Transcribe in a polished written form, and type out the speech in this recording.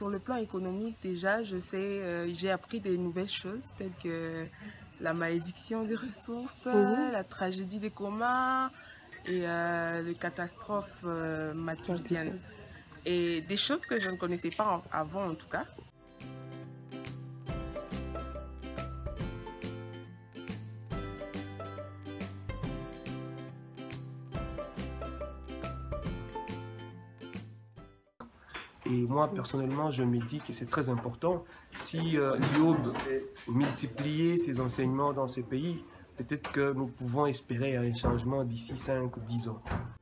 sur le plan économique, déjà, je sais, j'ai appris des nouvelles choses telles que la malédiction des ressources, Mhm. la tragédie des comas et les catastrophes malthusiennes. Malthusienne. Et des choses que je ne connaissais pas avant en tout cas. Et moi, personnellement, je me dis que c'est très important. Si l'IAUB multipliait ses enseignements dans ce pays, peut-être que nous pouvons espérer un changement d'ici 5 ou 10 ans.